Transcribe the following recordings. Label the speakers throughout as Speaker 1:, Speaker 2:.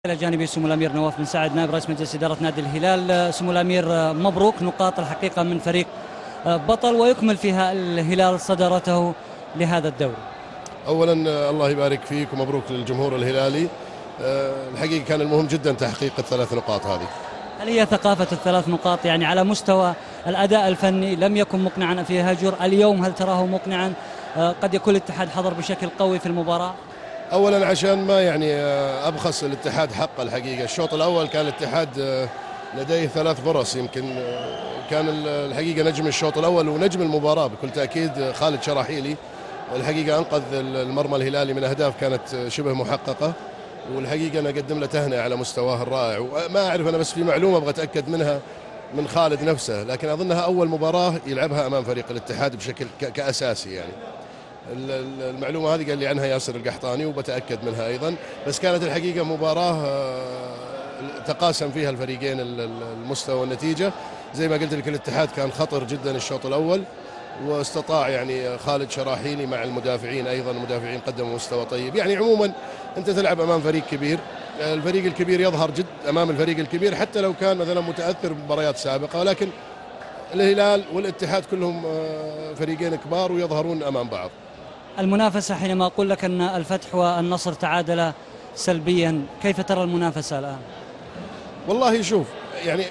Speaker 1: إلى جانبي سمو الأمير نواف بن سعد نائب رئيس مجلس إدارة نادي الهلال. سمو الأمير مبروك نقاط الحقيقة من فريق بطل ويكمل فيها الهلال صدارته لهذا الدوري.
Speaker 2: أولا الله يبارك فيك ومبروك للجمهور الهلالي. الحقيقة كان المهم جدا تحقيق الثلاث نقاط هذه.
Speaker 1: هل هي ثقافة الثلاث نقاط؟ يعني على مستوى الأداء الفني لم يكن مقنعا في هجر، اليوم هل تراه مقنعا؟ قد يكون الاتحاد حضر بشكل قوي في المباراة.
Speaker 2: أولا عشان ما أبخس الاتحاد حقه. الحقيقة الشوط الأول كان الاتحاد لديه 3 فرص، يمكن كان الحقيقة نجم الشوط الأول ونجم المباراة بكل تأكيد خالد شراحيلي. الحقيقة أنقذ المرمى الهلالي من أهداف كانت شبه محققة، والحقيقة أنا أقدم له تهنئة على مستواه الرائع. وما أعرف أنا، بس في معلومة أبغى أتأكد منها من خالد نفسه، لكن أظنها أول مباراة يلعبها أمام فريق الاتحاد بشكل كأساسي. يعني المعلومة هذه قال لي عنها ياسر القحطاني وبتأكد منها أيضا. بس كانت الحقيقة مباراة تقاسم فيها الفريقين المستوى والنتيجة. زي ما قلت لك الاتحاد كان خطر جدا الشوط الأول، واستطاع يعني خالد شراحيلي مع المدافعين أيضا، المدافعين قدموا مستوى طيب. يعني عموما أنت تلعب أمام فريق كبير، الفريق الكبير يظهر جد أمام الفريق الكبير حتى لو كان مثلا متأثر بمباريات سابقة، ولكن الهلال والاتحاد كلهم فريقين كبار ويظهرون أمام بعض.
Speaker 1: المنافسة حينما أقول لك أن الفتح والنصر تعادلا سلبيا، كيف ترى المنافسة الآن؟
Speaker 2: والله شوف، يعني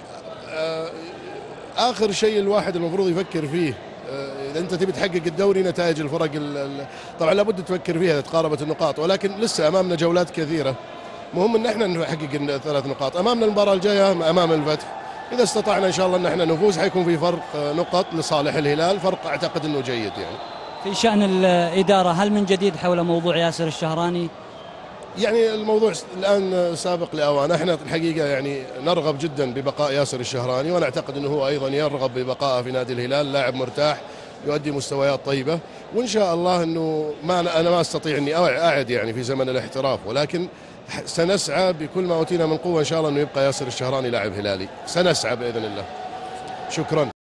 Speaker 2: آخر شيء الواحد المفروض يفكر فيه إذا أنت تبي تحقق الدوري نتائج الفرق طبعا لابد تفكر فيها إذا تقاربت النقاط، ولكن لسه أمامنا جولات كثيرة. مهم أن احنا نحقق ال3 نقاط. أمامنا المباراة الجاية أمام الفتح، إذا استطعنا إن شاء الله أن احنا نفوز حيكون في فرق نقط لصالح الهلال، فرق أعتقد أنه جيد. يعني
Speaker 1: في شأن الإدارة، هل من جديد حول موضوع ياسر الشهراني؟
Speaker 2: يعني الموضوع الآن سابق لأوان. احنا الحقيقة يعني نرغب جدا ببقاء ياسر الشهراني، وأنا أعتقد أنه هو أيضا يرغب ببقائه في نادي الهلال. لاعب مرتاح يؤدي مستويات طيبة، وإن شاء الله أنه أنا ما أستطيع أني أعد يعني في زمن الاحتراف، ولكن سنسعى بكل ما أوتينا من قوة إن شاء الله أنه يبقى ياسر الشهراني لاعب هلالي. سنسعى بإذن الله. شكرا.